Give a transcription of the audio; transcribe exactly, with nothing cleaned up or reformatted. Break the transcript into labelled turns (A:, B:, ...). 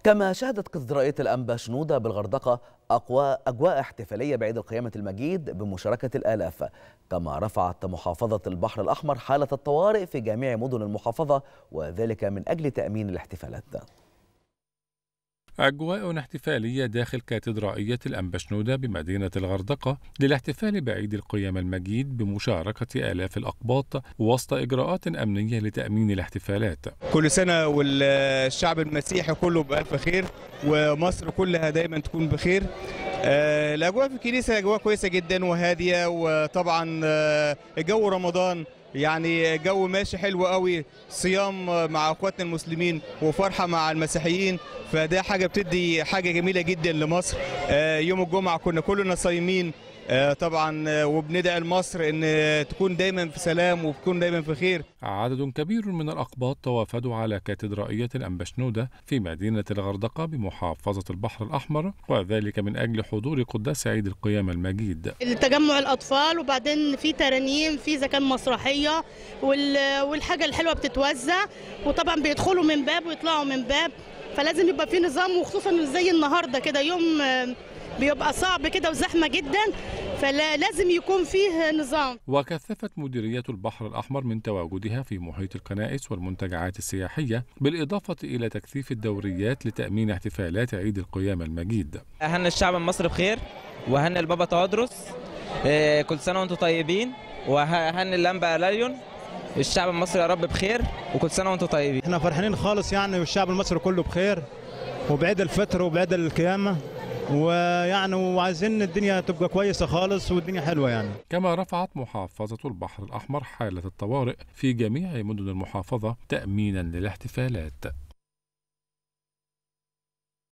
A: كما شهدت كاتدرائية الأنبا شنودة بالغردقة أقوى أجواء احتفالية بعيد القيامة المجيد بمشاركة الآلاف. كما رفعت محافظة البحر الأحمر حالة الطوارئ في جميع مدن المحافظة، وذلك من أجل تأمين الاحتفالات.
B: أجواء احتفالية داخل كاتدرائية الأنبا شنودة بمدينة الغردقة للاحتفال بعيد القيامة المجيد بمشاركة آلاف الأقباط وسط إجراءات أمنية لتأمين الاحتفالات.
C: كل سنة والشعب المسيحي كله بألف خير، ومصر كلها دايما تكون بخير. الأجواء في الكنيسة أجواء كويسة جدا وهادية، وطبعا جو رمضان يعني جو ماشي حلو قوي، صيام مع اخواتنا المسلمين وفرحه مع المسيحيين، فده حاجه بتدي حاجه جميله جدا لمصر. يوم الجمعه كنا كلنا صايمين طبعا، وبندعي لمصر ان تكون دايما في سلام وتكون دايما في خير.
B: عدد كبير من الأقباط توافدوا على كاتدرائية الأنبا شنودة في مدينة الغردقة بمحافظة البحر الأحمر، وذلك من أجل حضور قداس عيد القيامة المجيد.
D: التجمع الأطفال، وبعدين في ترانيم، في إذا كان مسرحية، والحاجة الحلوة بتتوزع، وطبعا بيدخلوا من باب ويطلعوا من باب، فلازم يبقى في نظام، وخصوصا زي النهارده كده يوم بيبقى صعب كده وزحمة جدا، فلازم يكون فيه نظام.
B: وكثفت مديرية البحر الأحمر من تواجدها في محيط الكنائس والمنتجعات السياحية، بالإضافة إلى تكثيف الدوريات لتأمين احتفالات عيد القيامة المجيد.
E: أهن الشعب المصري بخير، وأهن البابا تودرس كل سنة وأنتم طيبين، وأهن الأنبا ليون. الشعب المصري يا رب بخير، وكل سنة وأنتم طيبين.
F: احنا فرحانين خالص يعني، والشعب المصري كله بخير، وبعيد الفطر وبعيد القيامة، ويعني وعايزين الدنيا تبقى كويسة خالص والدنيا حلوة يعني.
B: كما رفعت محافظة البحر الأحمر حالة الطوارئ في جميع مدن المحافظة تأمينا للاحتفالات.